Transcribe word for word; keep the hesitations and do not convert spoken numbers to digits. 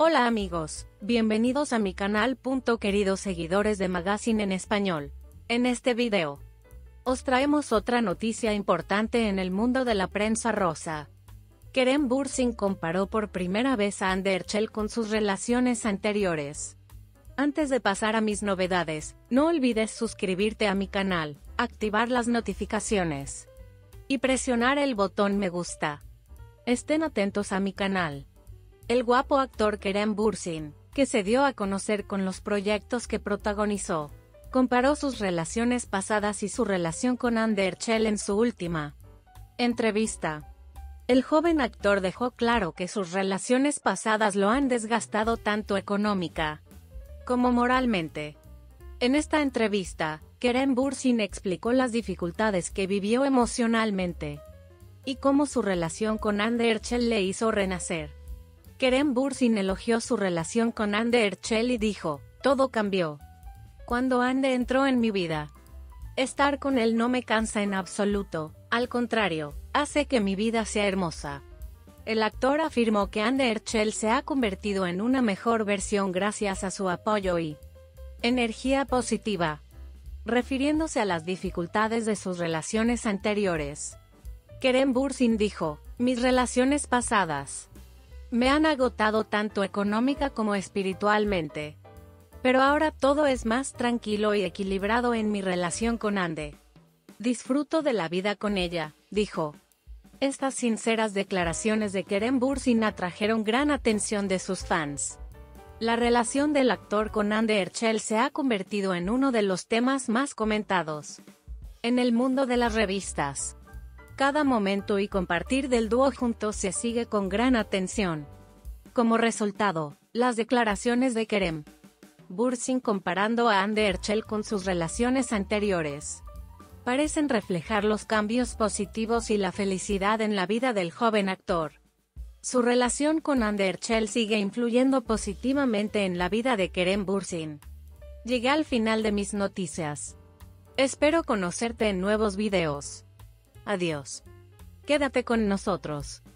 Hola amigos, bienvenidos a mi canal. Queridos seguidores de Magazine en Español. En este video, os traemos otra noticia importante en el mundo de la prensa rosa. Kerem Bürsin comparó por primera vez a Hande Erçel con sus relaciones anteriores. Antes de pasar a mis novedades, no olvides suscribirte a mi canal, activar las notificaciones y presionar el botón me gusta. Estén atentos a mi canal. El guapo actor Kerem Bürsin, que se dio a conocer con los proyectos que protagonizó, comparó sus relaciones pasadas y su relación con Hande Erçel en su última entrevista. El joven actor dejó claro que sus relaciones pasadas lo han desgastado tanto económica como moralmente. En esta entrevista, Kerem Bürsin explicó las dificultades que vivió emocionalmente y cómo su relación con Hande Erçel le hizo renacer. Kerem Bürsin elogió su relación con Hande Erçel y dijo: "Todo cambió cuando Hande entró en mi vida. Estar con él no me cansa en absoluto, al contrario, hace que mi vida sea hermosa". El actor afirmó que Hande Erçel se ha convertido en una mejor versión gracias a su apoyo y energía positiva, refiriéndose a las dificultades de sus relaciones anteriores. Kerem Bürsin dijo: "Mis relaciones pasadas me han agotado tanto económica como espiritualmente. Pero ahora todo es más tranquilo y equilibrado en mi relación con Hande. Disfruto de la vida con ella", dijo. Estas sinceras declaraciones de Kerem Bürsin atrajeron gran atención de sus fans. La relación del actor con Hande Erçel se ha convertido en uno de los temas más comentados en el mundo de las revistas. Cada momento y compartir del dúo juntos se sigue con gran atención. Como resultado, las declaraciones de Kerem Bürsin comparando a Hande Erçel con sus relaciones anteriores parecen reflejar los cambios positivos y la felicidad en la vida del joven actor. Su relación con Hande Erçel sigue influyendo positivamente en la vida de Kerem Bürsin. Llegué al final de mis noticias. Espero conocerte en nuevos videos. Adiós. Quédate con nosotros.